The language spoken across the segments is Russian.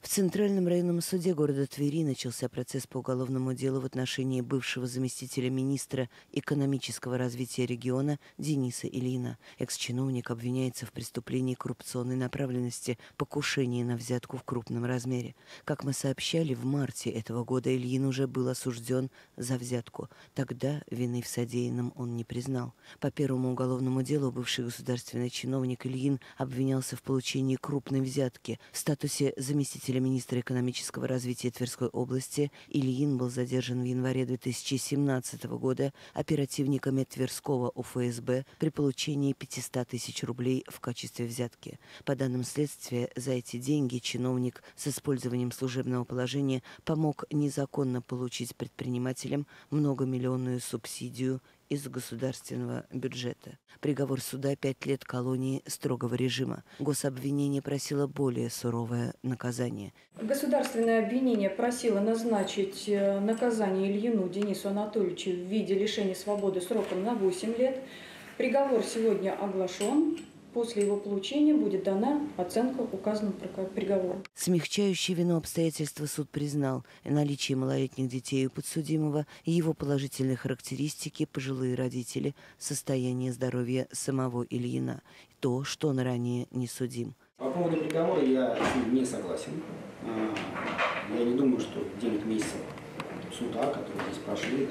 Центральном районном суде города Твери начался процесс по уголовному делу в отношении бывшего заместителя министра экономического развития региона Дениса Ильина. Экс-чиновник обвиняется в преступлении коррупционной направленности, покушении на взятку в крупном размере. Как мы сообщали, в марте этого года Ильин уже был осужден за взятку. Тогда вины в содеянном он не признал. По первому уголовному делу бывший государственный чиновник Ильин обвинялся в получении крупной взятки. В статусе заместителя министра экономического развития Тверской области Ильин был задержан в январе 2017 года оперативниками Тверского УФСБ при получении 500 тысяч рублей в качестве взятки. По данным следствия, за эти деньги чиновник с использованием служебного положения помог незаконно получить предпринимателям многомиллионную субсидию из государственного бюджета. Приговор суда — 5 лет колонии строгого режима. Гособвинение просило более суровое наказание. Государственное обвинение просило назначить наказание Ильину Денису Анатольевичу в виде лишения свободы сроком на 8 лет. Приговор сегодня оглашен. После его получения будет дана оценка указанному приговору. Смягчающие вину обстоятельства суд признал: наличие малолетних детей у подсудимого, его положительные характеристики, пожилые родители, состояние здоровья самого Ильина, то, что он ранее не судим. По поводу приговора я с ним не согласен. Я не думаю, что 9 месяцев суда, которые здесь прошли,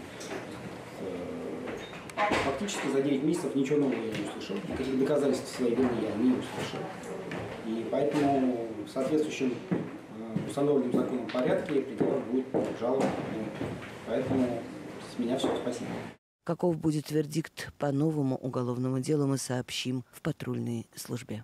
фактически за 9 месяцев ничего нового я не услышал. Никаких доказательств своей вины я не услышал. И поэтому в соответствующем установленном законом порядке приговор будет обжалован. Поэтому с меня все. Спасибо. Каков будет вердикт по новому уголовному делу, мы сообщим в патрульной службе.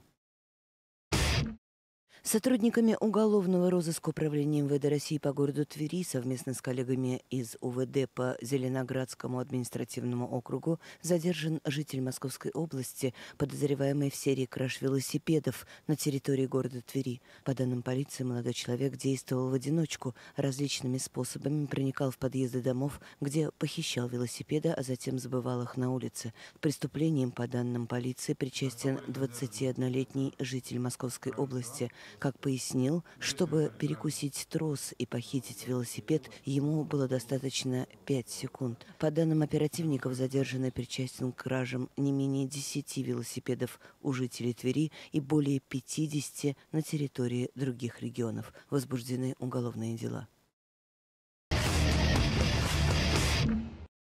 Сотрудниками уголовного розыска управления МВД России по городу Твери совместно с коллегами из УВД по Зеленоградскому административному округу задержан житель Московской области, подозреваемый в серии краж велосипедов на территории города Твери. По данным полиции, молодой человек действовал в одиночку, различными способами проникал в подъезды домов, где похищал велосипеды, а затем забывал их на улице. К преступлениям, по данным полиции, причастен 21-летний житель Московской области. Как пояснил, чтобы перекусить трос и похитить велосипед, ему было достаточно 5 секунд. По данным оперативников, задержанный причастен к кражам не менее 10 велосипедов у жителей Твери и более 50 на территории других регионов. Возбуждены уголовные дела.